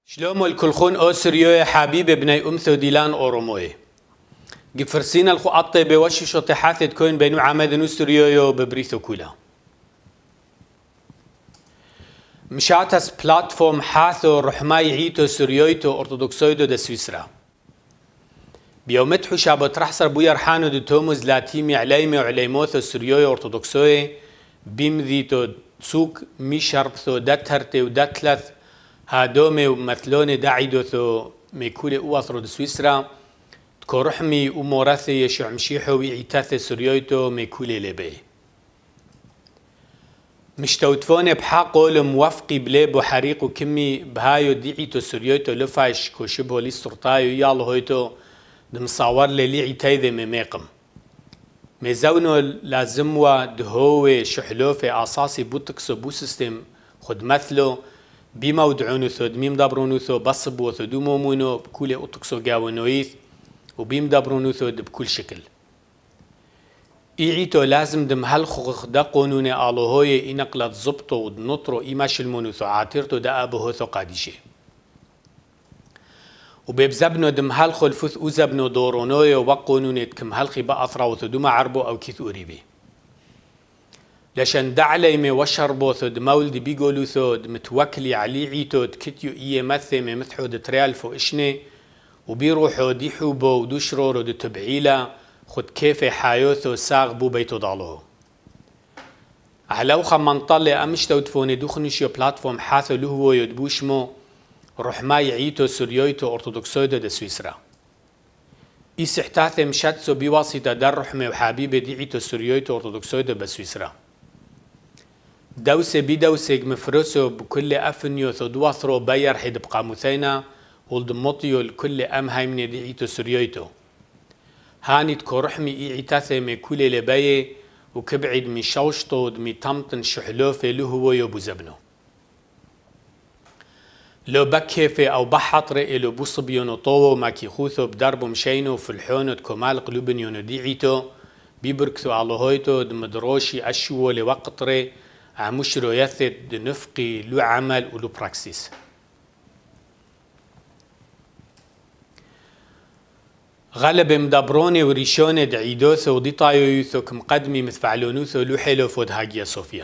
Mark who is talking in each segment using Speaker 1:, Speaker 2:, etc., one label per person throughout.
Speaker 1: شلومو الكلخون او سريوي حبيب ابني امثو ديلان اوروموي جفرسين الخو اطي بوشي شطي حاثت كوين بينو عمدنو سريويو ببريثو كولا مشاتس بلاتفورم حاثو رحماي عيتو سريويتو ارتودوكسويدو دا سويسرا بيومتحو شابو ترحصر بويا رحانو دو توموز لاتيمي عليمي وعليموثو سريويو ارتودوكسوي بيمذيتو تسوك ميشربثو داتهرتي وداتلث هادومي ومثلوني داعيدوثو ميكولي اوثرو دو سويسرا تكو رحمي ومورثي يشع مشيحو ويعيتاثي سريويتو ميكولي لبي مشتوتفوني بحاقو لموافقي بليبو حريقو كمي بهايو ديعيتو سريويتو لفاش كو شبهو لي سرطايو يالو هويتو دمصاور لي عيتايذي ميقم ميزاونو لازموا دهوي شحلوفي اساسي بوتكسو بو سيستم خد مثلو بما ودعونوثو دميم دابرونوثو بصبوثو دومومونو بكولي اوتكسو جاونويث وبيم دابرونوثو بكل شكل إيعيتو لازم دم هالخوخ دا قانوني آلوهوي إنقلت زبطو ودنطرو إيماش المونوثو عاتيرتو دا أبوهوثو قاديشي وبيبزبنو دم هالخو الفث أوزبنو دورونوي وقانوني تكم هالخي بأثراوثو دوما عربو أو كيث أوريبي لشان دعليمي وشربوثو دمولد بيقولوثو دمتوكلي علي عيتو تكتيو إيه مثمي مثحو دتريالفو إشني وبيروحو ديحو بو ودوشرورو دتبعيلا خد كيفي حايوثو ساغ بو بيتو ضالوه علوخا منطلي أمشتو دفوني دوخنشيو بلاتفورم حاثو لهو يدبوشمو رحماي عيتو سوريويتو أرتودوكسويدو دا سويسرا إيسحتاثي مشاتسو بواسطة در رحمي وحبيبي دي عيتو سوريويتو أرتودوكسويدو بسويسرا دوسي بدوسي مفروسو بكل أفنيو ثدواثرو بير حيد بقاموثينا ولدموطيو لكل أم هايمني دي عيتو سوريويتو هانيت كو رحمي إيعتاثي مي كولي لباي وكبعد مي شوشطو دمي تمطن شحلوفي لهو يبو زبنو لو بكيفي أو بحطري إلو بوصبيونو طوو ما كيخوثو بدربو مشينو في الحونو تكومال قلوبنيونو ديعيتو بيبركثو علوهويتو دمدروشي أشوو لوقطري عمشرو يثد دنفقي لو عمل ولو براكسيس غلب مدبروني وريشوني دعيدوثو وديطايو يوثو كمقدمي مثفعلونوثو لو حلو فود هاجيا صوفيا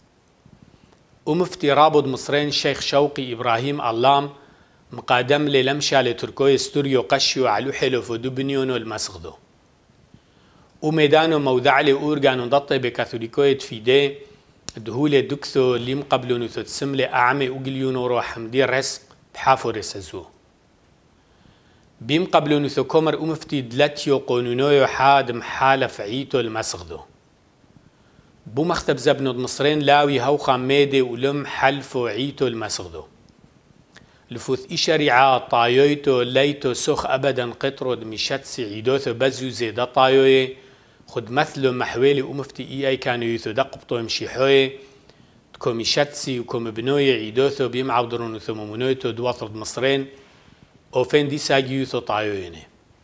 Speaker 1: ومفتي رابط مصرين الشيخ شوقي إبراهيم اللام مقادم للمشا لتركوي ستوريو قشيو على حلو فود بنيونو المسغدو وميدانو موضعلي أورغانو ضطي بكاثوليكوية فيدي دهولي دكثو اللي مقبلونو تسملي أعمي أوغليونو روح حمدي رزق بحافو رسزو بيم قبلونو كومر ومفتي دلاتيو قونونويو حاد محالة فعيتو المسغدو بو مختب زبنو مصرين لاوي هوخا ميدي ولم حلفو عيتو المسغدو لفوث إشاريعا طايويتو ليتو سخ أبدا قطرو دميشاتسي عيدوثو بزوزي دا طايوي خد مثلو محويلي ومفتي اي كانو يثو دقبطو يمشيحوي تكو ميشاتسي وكو مبنوي عيدوثو بيم عبدرونو ثمومونويتو دواثرد مصرين او فين دي ساقي يثو طايويني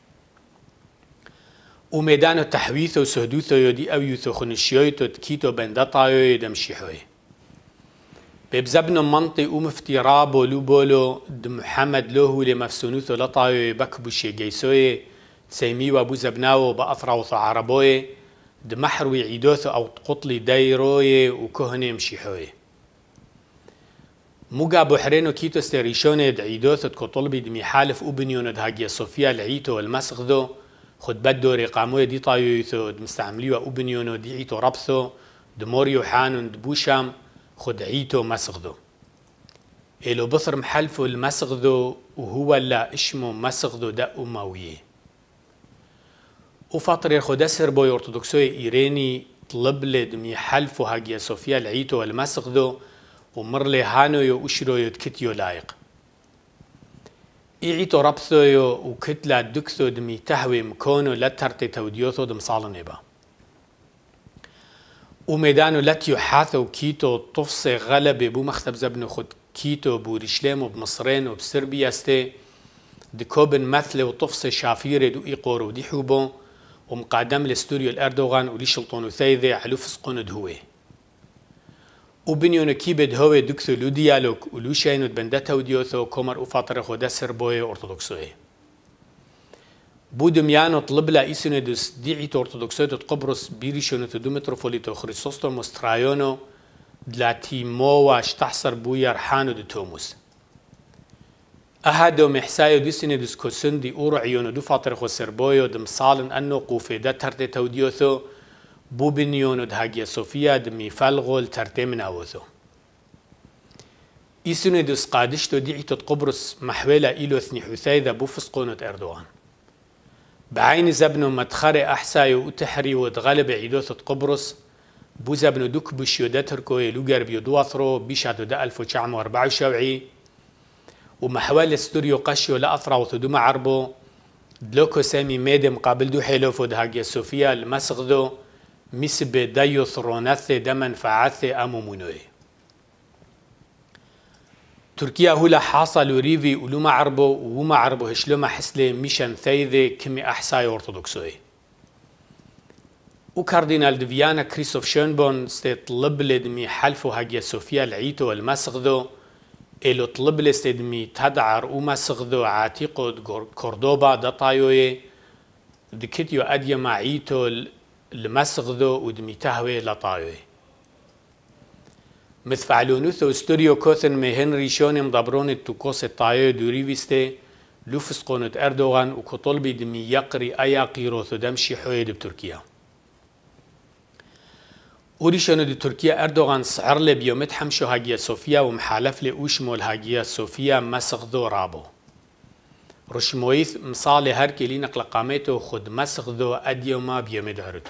Speaker 1: وميدانو تحويثو سهدوثو يودي او يثو خنشيويتو تكيتو بندا طايوي دمشيحوي بيبزبنو منطي ومفتي رابو لوبولو دمحمد لوهو لمفسونوثو لطايوي بكبوشي جيسوي تسيمي وابو زبناو بأثراوثو عربوي دمحروي عيدوثو او تقطلي دايروي وكهني مشيحوي موغا بوحرينو كيتو ستريشوني دعيدوثو تكو طلبي دمي حالف وبنيونو دهاجيا صوفيا العيتو والمسغدو خد بدو رقاموي دي طايويثو دمستعمليو وبنيونو دي عيتو ربثو دموريو حانون دبوشام خد عيتو مسغدو إلو بثر محلفو المسغدو وهو لا اسمه مسغدو دا أمويه وفترة خد سربوي أرثوذكسوي إيراني طلب لدمي حلفو هاجيا صوفيا العيتو والمسغدو ومرلي هانو يو أشرو يدكتيو لايق إيعيتو ربثو وكتلا دكثو دمي تهوي مكونو لترتي توديوثو دم صالنبا وميدانو لتيو حاثو كيتو طفصي غلبي بو مختب زبنو خد كيتو بوريشليمو بمصرين وبسربيا ستي دكوبن مثلي وطفصي شافيري دو إيقورو دي حوبو ومقادم لستوريو الأردوغان ولي شلطونو ثيذي علو فسقونو دهوي وبنيون كيبد هو دكتو لو ديالوج ولو شينود بندتا وديوثو كومر وفاتره خدا سربوية أرثوذكسوية بودميانو طلب لا إيسوندوس ديعيت أرثوذكسوية قبرص بيريشونو دومتروفوليتو خريستوستو مسترايونو دلاتي مواش تحصر بويا رحانو دو توموس أهدو محسايو ديسوندوس كوسندي أورعيونو دو فاتره خو سربوية دمصالن أنو قوفي دا ترتي توديوثو بوبنيونو دهاجيا صوفيا دمي فالغول ترتيمن أوثو إيسوندوس قادشتو ديعيتو قبرص محويلا إيلو ثني حثايدا بوفسقونو أردوغان بعين زبنو مدخري أحسايو وتحري وتغلب عيدوث قبرص بو زبنو دوك بشيو داتركو يلوغر بيو دواثرو بيشادو دا 1974 ومحوال استوريو قشيو لأثرا وثدوما عربو دلوكو سامي ميدي مقابل دو حيلوفو دهاجيا صوفيا المسغدو مسب دايو ثروناثي دمن فعاثي أمو منوي تركيا هولا حاصل ريفي ولوما عربو وما عربو هشلوما حسلي ميشان ثايذي كمي أحساي أرثوذكسوي وكاردينال دفيانا كريستوف شونبون طلب لدمي حلفو هاجيا صوفيا العيتو المسغدو إلو طلب لستدمي تدعر ومسغدو عاتيقو كوردوبا دطايوي دكتيو أديا معيتو المسغدو ودمي تهوي لطايوي مثفعلونوثو استوريو كوثن مي هنري شوني مضبرون التوكوس الطايو دوريفيستي لوفسقونت أردوغان وكطلبي دمي يقري أيا قيروثو دمشي حويد بتركيا وريشونو دي تركيا أردوغان سعر لي بيومت حمشو هاجيا صوفيا ومحالف لي أوشمول هاجيا صوفيا مسغدو رابو رشمويث مصالي هركي لي نقل قاميتو خد مسغدو أديوما بيومد عرتو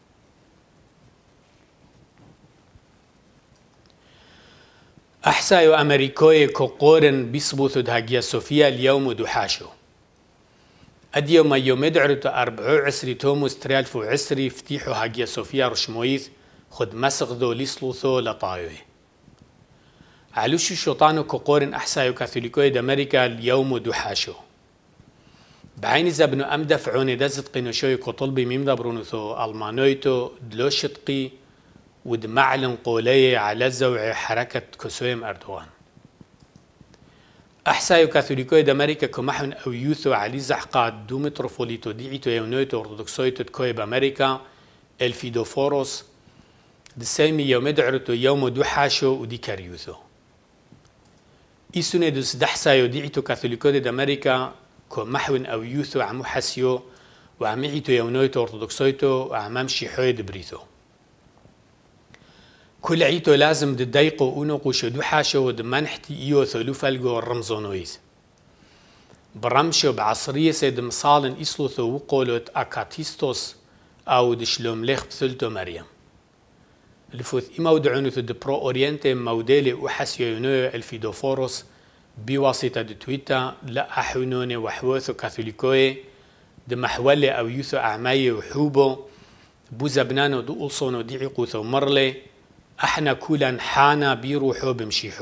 Speaker 1: أحسايو أمريكوي كوقورن بيصبوثو دهاجيا صوفيا اليوم دوحاشو أديوما يومد عرتو 24 توموس تريالفو عسري فتيحو هاجيا صوفيا رشمويث خد مسغدو ليسلوثو لطايوي علوشو شوطانو كوقورن أحسايو كاثوليكوي دامريكا اليوم دوحاشو بعين زبنو أم دفعوني دزت قينوشوي كطلبي ميمدبرونوثو ألمانويتو دلوشتقي ودمعلن قولي على الزوع حركة كسويم أردوغان أحسايو كاثوليكوي دامريكا كمحن أو يوثو علي زحقات دومتروفوليتو ديعيتو يونويتو أرثوذكسويتو تكوي بأمريكا الفيدوفوروس دسامي يوم دعرتو يوم دوحاشو ودي كاريوثو إيسوندوس دحسايو ديعيتو كاثوليكوي دامريكا كمحون أو يوثو عمو حسيو وعميعيتو يونويتو أرثوذكسويتو وعمامشي حويد بريثو كل عيتو لازم ددايقو أونوقو شدو حاشو ودمانحتي إيو ثلو فالقو الرمزونويث برمشو بعصرية سيد مصالن إسلوثو وقولوت أكاتيستوس أو دشلوم ليخ بثلتو مريم الفوث إما ودعونوثو دبرو أورينتي موديلي وحسيو يونيو الفيدوفوروس بواسطة دو تويتا لا أحونوني وحوثو كاثوليكوي دمحولي أو يوثو أعماي وحوبو بوزبنانو دو ألصونو ديعيقوثو مرلي احنا كولا حانا بيروحو بمشيحو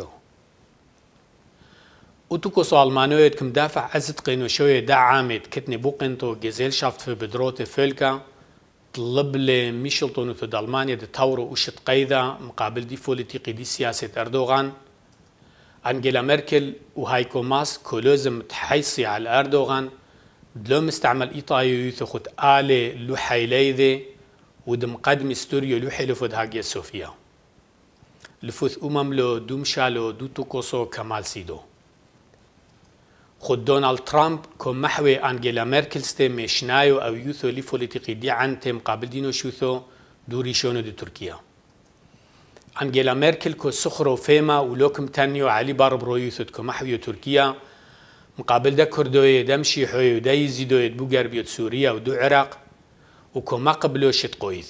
Speaker 1: وتوكوسو المانويت كم دافع عزت قينوشوية دا عامد كتني بوقنتو جزيل شافت في بدروتي فيلكا طلب لي ميشلتونو في دالمانيا دي تاورو وشت قيدا مقابل دي فوليتيقي دي سياسة أردوغان أنجيلا ميركل وهايكو ماس كولوزم تحيصي على أردوغان دلو مستعمل إيطايو يثخت آلي لو حيليذي ودم قدم ستوريو لو حلفو دهاجيا صوفيا لفوث لو دومشالو دو توكوسو كمال سيدو خود دونالد ترامب كم محوي أنجيلا ميركل ستي مشنايو أو يوثو لي فوليتيقي دي عنتي مقابل دينو شوثو دوري شونو دي تركيا أنجيلا ميركل كو سخرو فيما ولوكم تانيو علي باربرو يوثو كو محويو تركيا مقابل دا كردوية دمشي حويو دا يزيدوية بو غربيو سوريا ودو عراق وكو ما قبلو شتقويث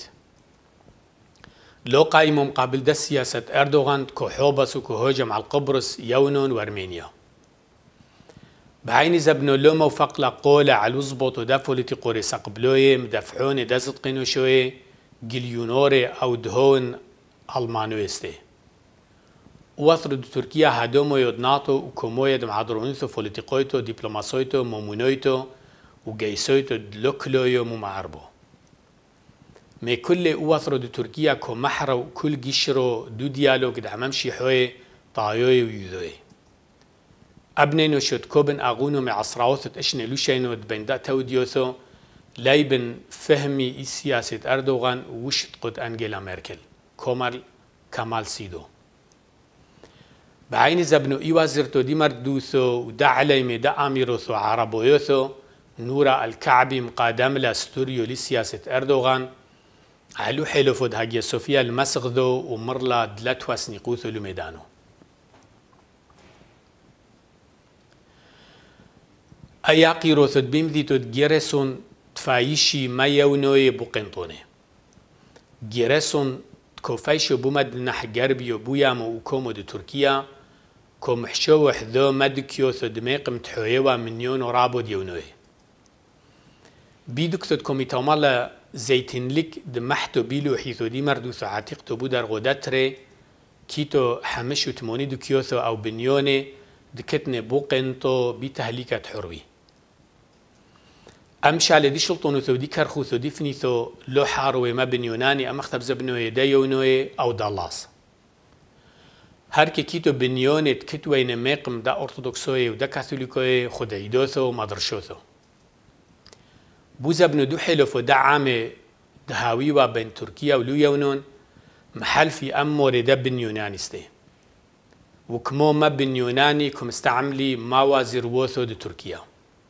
Speaker 1: لو قايمو مقابل دا سياسة أردوغان كو حوبس وكو هوجم على قبرص يونون وارمينيا بعين زبنو لو موفق لقولة على وزبوتو دا فوليتي قوري سقبلوية مدفعوني دا صدقينو شوية جليونوري أو دهون ألمانويستي وثرد تركيا هادومو يود ناتو وكومويد معادرونيتو فوليتيقويتو دبلوماسويتو مومونويتو وجيسويتو دلوكلويو ممعربو ما كل أوثرو دو تركيا كو محرو كل جيشرو دو ديالوج دعمم شيحوي طايوي ويذوي أبنينو شد كوبن أغونو مع عصراوثت إشن لوشينو بين دا توديوثو لايبن فهمي سياسة أردوغان وشت قد أنجيلا ميركل كومال كمال سيدو بعين زبنو إيوازرتو دي مردوثو ودا عليمي دا أميروثو عربويوثو نورا الكعبي مقادم لاستوريو لسياسة أردوغان علو حلفود هاجيا صوفيا المسغذو ومرلا دلتوا سنيقوثو لميدانو أياقي روثد بيمديتو جيرسون تفايشي ما يونوي بوقنطوني جيرسون كوفايشو بومد نح جربيو بويامو وكومو دو تركيا كو محشو وحذو مدكيو ثدميق متحويوا منيون ورابو ديونوي بيدكتد كوميتومالا زيتين لك دمحتو بيلو حيثو دي مردوثو عاتقتو بودر غوداتري كيتو حمشو تموني دو كيوثو أو بنيوني دكتني بوقنطو بتهليكة حروي أمشي على دي شلطونو ثو دي كرخو ثو دي فنيثو لو حاروي ما بنيوناني أم أختب زبنوي دايونوي أو دالاس هركي كيتو بنيوني تكتوين ميقم دا أرثوذكسوي ودا كاثوليكوي خدعيدوثو مدرشوثو بوزا بنو دو حلفو دا عامي دهاويوا بين تركيا ولو يونون محل في أموري دا بنيونانيستي وكمو ما بنيوناني كم استعملي ما وازر ووثو دو تركيا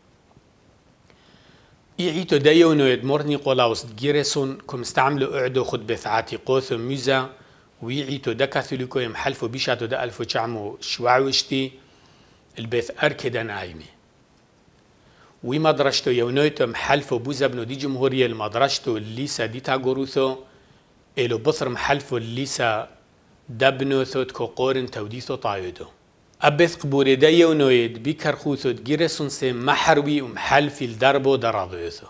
Speaker 1: إيعيتو دايونو يدمرني قولاوس دجيرسون كم استعملوا أعدو خد بثعاتي قوثو ميزا ويعيتو دا كاثوليكو يمحلفو بيشاتو دا ألفو شعمو شواعوشتي البيث أركدا نايمي ومدرشتو يونويتو محلفو بوزبنو دي جمهورية المدرشتو الليسا دي تاغوروثو إلو بصر محلفو الليسا دبنو ثوت كو قورن توديثو طايودو أبث قبوري دا يونويد بيكرخوثو دجيرسون سي محروي ومحلفي الدربو درادويثو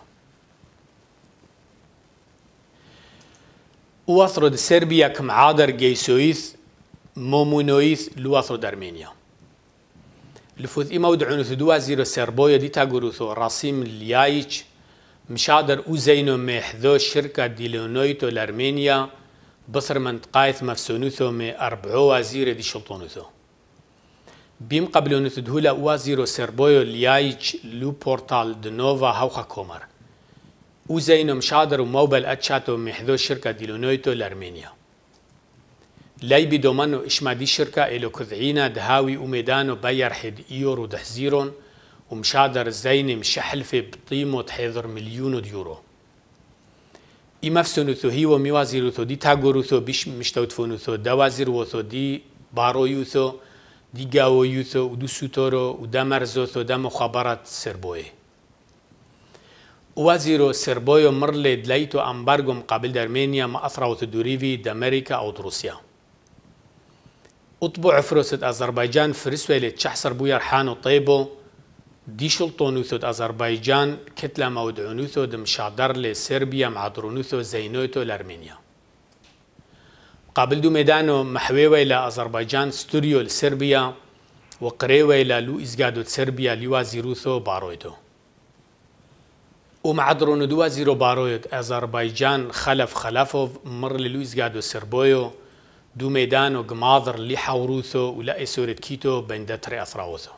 Speaker 1: وأثرد سربيا كم عادر جيسويث مومونويث لوأثرد أرمينيا لفوث إما ودعونو ثدوا زيرو سربويا دي تاغوروثو راسيم اليايج مشادر أوزينو ميحذو شركة ديلونويتو لأرمينيا بصر منطقايث مفسونوثو مي 4 وزير دي شلطونوثو بيم قبلونو ثدهولا وزيرو سربويا اليايج لو بورتال دنوفا هوخا كومر وزينو مشادر وموبل أتشاتو محذو شركة ديلونويتو لأرمينيا لاي بدومانو إشما دي شركة إلو كذعينا دهاوي وميدانو بير حد إيورو دحزيرون ومشادر زيني مشحلفة بطيمو تحيضر مليون يورو إمافسونو ثو هيو ميوازيرو ثو دي تاغورو ثو بيش مشتوتفونو ثو دوازيرو ثو دي بارويو ثو دي غاويو ثو ودو سوتورو ودا مرزو ثو دا مخابرات سربوي وزيرو سربويو مرلي دلايتو أمبارغو مقابل أرمينيا ما أثروا تدوريفي دا أمريكا أو روسيا أطبع فروسة أذربيجان فرسويلة تشحصر بويا رحانو طيبو دي شلطونوثو أذربيجان كتلة مودعونوثو دمشادر لسربيا معدرونوثو زينوتو لأرمينيا قابل دو ميدانو محويوي لأذربيجان ستوريو لسربيا وقريوي للو إزغادو سربيا لوازيروثو بارويتو ومعدرونو دو زيرو بارويت أذربيجان خلفوف مر للويز قادو سربويو دو ميدانو قماضر اللي حوروثو ولا إسورة كيتو بين دتري أثراوثو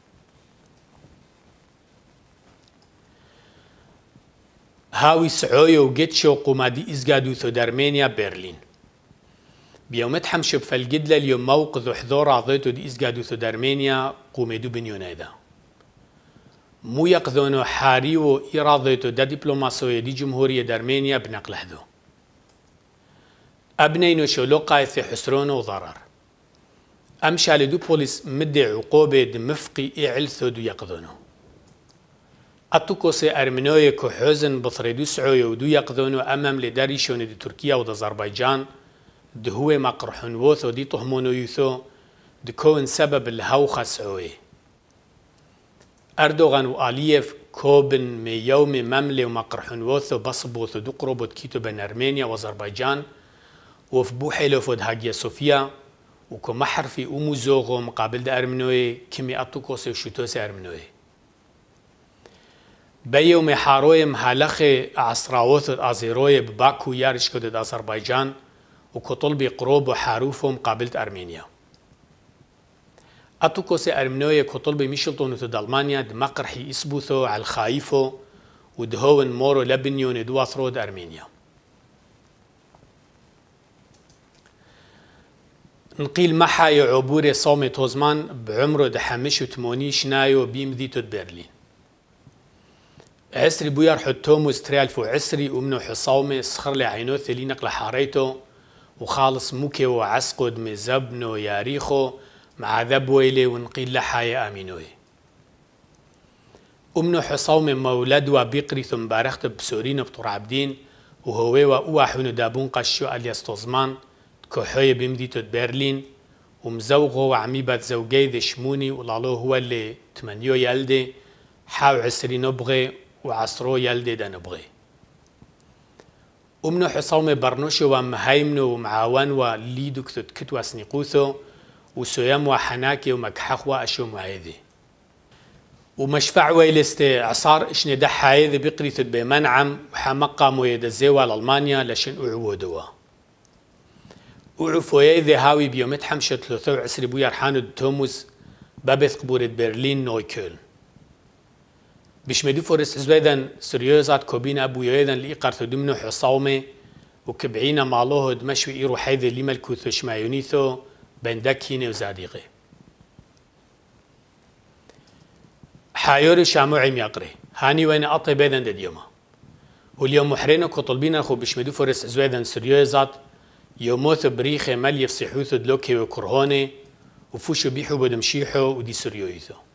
Speaker 1: هاوي سعويو وجيتشو قمادي إزقادوثو دارمينيا برلين بيومت حمشب فالجدلة اليوم موقذ حضور عضيتو دي إزقادوثو دارمينيا قوميدو بنيونايدا مو يقذونو حاريو إراديتو دا دبلوماسية دي جمهورية دارمينيا بنقل هذو أبنينو شلوقا في حسرون وضرر أمشى لدو بوليس مدي عقوبة دمفقي إعلثو دو يقذونو أتوكوسي أرمنوية كحوزن بطريدو سعوية ودو يقذونو أمام لداريشون دي تركيا ودو أذربيجان دو هو مقرحون ووثو دي طهمونو يوثو دو كون سبب الهوخة سعوية أردوغان وآلييف كوبن مي يوم مملي ومقرحون ووثو بصبوثو دو قروبوت كيتو بين أرمينيا وأذربيجان وفبو حيلوفود هاجيا صوفيا وكو محر في أموزوغو مقابل دا أرمنوي كمي أتوكوسي وشوتوسي أرمنوي بيوم حاروي مهالخي عصراوث أزيروي بباكو يارش كدد أذربيجان وكطلبي قروب وحاروفهم قابلت أرمينيا. أتوكوسي أرمنوية كطلبي ميشلطون تد ألمانيا دمقرحي إسبوثو على الخايفو ودهون مورو لبنيون دواثرود أرمينيا. نقيل محاي عبوري صومي توزمان بعمره دحمش وتموني شنايو بيمديتو برلين. عسري بويار حتوموز تريالفو عسري ومنو حصومي سخر لي عينو ثلي نقل حاريتو وخالص موكي وعسقود مزبنو ياريخو مع ذب ويلي ونقيل لحايا آمينوي. ومنو حصومي مولد وبيقري ثم بارخت بسورين بطور عبدين وهوي وأواحونو دابون قشو ألياس توزمان كوحوية بمديتو برلين ومزوغو وعميبات زوجي ذي شموني ولالو هو اللي تمنيو يلدي حاو عسري نبغي وعصرو يلدي دا نبغي. ومنو حصومي برنوشو ومهيمنو ومعاون وليدو كتت كتوا سنيقوثو وسويم وحناكي ومكحخ وأشو معيذي. ومشفع ويلستي عصار اشني دحايذي بقريثت بمنعم وحمقا مويدزيوا لألمانيا لشن أعودوا. وعفوية ذي هاوي بيومت حمشة 23 بويار حانو توموز بابث قبورة برلين نويكول. بشمدو فورس زويدن سريوزات كوبينا بويويدن لإقارتو دمنو حصومي وكبعينا مالوه دمشوي إيرو حيث اللي ملكوثو شمايونيثو بندكيني وزاديغي. حايوري شاموعي ميقري هاني وين أطي بيدن ديوما. واليوم محرينو كطلبينا خو بشمدو فورس زويدن سريوزات يوموث بريخي مال يفصحوثو دلوكي وكرهوني وفوشو بيحو بدمشيحو ودي سريويثو.